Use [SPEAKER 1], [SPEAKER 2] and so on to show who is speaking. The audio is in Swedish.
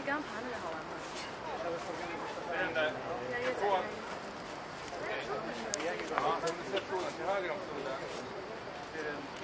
[SPEAKER 1] 刚爬那个好玩吗？
[SPEAKER 2] Den där. Ja, om du ser frågan till höger om stolen. Det är den.